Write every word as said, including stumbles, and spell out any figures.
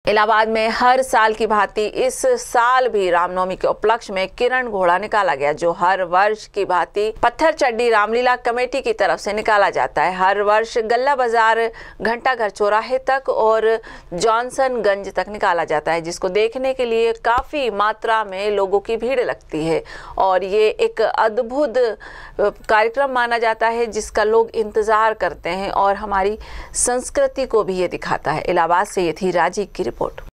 इलाहाबाद में हर साल की भांति इस साल भी रामनवमी के उपलक्ष्य में किरण घोड़ा निकाला गया, जो हर वर्ष की भांति पत्थर चड्डी रामलीला कमेटी की तरफ से निकाला जाता है। हर वर्ष गल्ला बाजार, घंटाघर चौराहे तक और जॉनसनगंज तक निकाला जाता है, जिसको देखने के लिए काफी मात्रा में लोगों की भीड़ लगती है और ये एक अद्भुत कार्यक्रम माना जाता है जिसका लोग इंतजार करते हैं और हमारी संस्कृति को भी ये दिखाता है। इलाहाबाद से ये थी राजी की रिपोर्ट।